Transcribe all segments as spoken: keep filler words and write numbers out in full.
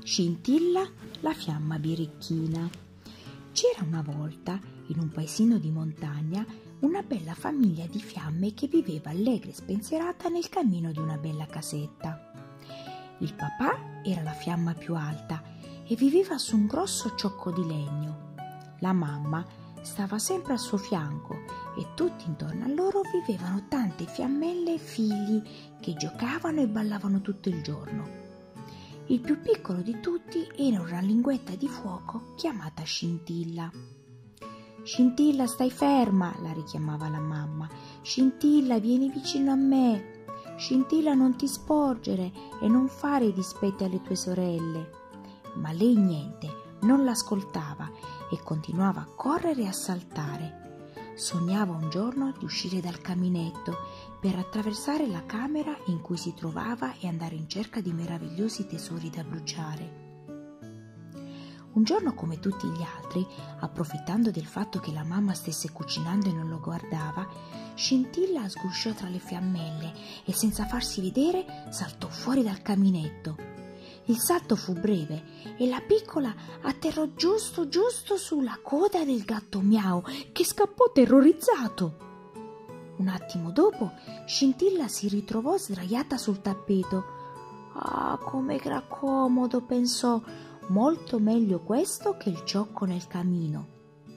Scintilla la fiamma birichina. C'era una volta, in un paesino di montagna, una bella famiglia di fiamme che viveva allegra e spensierata nel camino di una bella casetta. Il papà era la fiamma più alta e viveva su un grosso ciocco di legno. La mamma stava sempre al suo fianco e tutti intorno a loro vivevano tante fiammelle e figli che giocavano e ballavano tutto il giorno. Il più piccolo di tutti era una linguetta di fuoco chiamata Scintilla. Scintilla, stai ferma, la richiamava la mamma. Scintilla, vieni vicino a me. Scintilla, non ti sporgere e non fare i dispetti alle tue sorelle. Ma lei niente, non l'ascoltava e continuava a correre e a saltare. Sognava un giorno di uscire dal caminetto per attraversare la camera in cui si trovava e andare in cerca di meravigliosi tesori da bruciare. Un giorno, come tutti gli altri, approfittando del fatto che la mamma stesse cucinando e non lo guardava, Scintilla sgusciò tra le fiammelle e senza farsi vedere saltò fuori dal caminetto. Il salto fu breve e la piccola atterrò giusto giusto sulla coda del gatto Miau, che scappò terrorizzato. Un attimo dopo Scintilla si ritrovò sdraiata sul tappeto. Ah, come era comodo, pensò, molto meglio questo che il ciocco nel camino.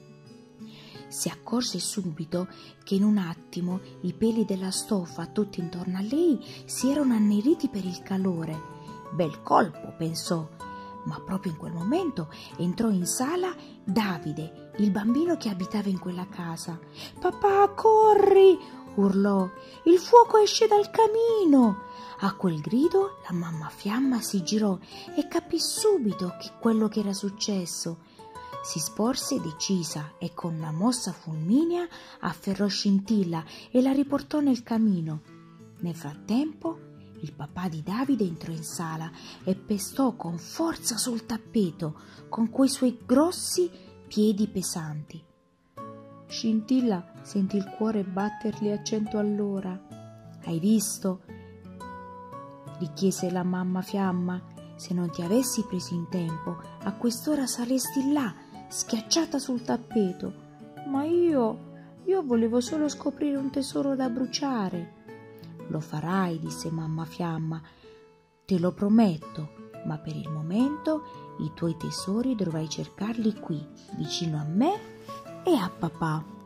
Si accorse subito che in un attimo i peli della stoffa tutti intorno a lei si erano anneriti per il calore. Bel colpo, pensò, ma proprio in quel momento entrò in sala Davide, il bambino che abitava in quella casa. «Papà, corri!» urlò. «Il fuoco esce dal camino!» A quel grido la mamma fiamma si girò e capì subito che quello che era successo. Si sporse decisa e con una mossa fulminea afferrò Scintilla e la riportò nel camino. Nel frattempo il papà di Davide entrò in sala e pestò con forza sul tappeto con quei suoi grossi piedi pesanti. Scintilla sentì il cuore battergli a cento all'ora. «Hai visto?» gli chiese la mamma fiamma. «Se non ti avessi preso in tempo, a quest'ora saresti là, schiacciata sul tappeto». «Ma io, io volevo solo scoprire un tesoro da bruciare». «Lo farai», disse mamma fiamma, «te lo prometto, ma per il momento i tuoi tesori dovrai cercarli qui, vicino a me e a papà».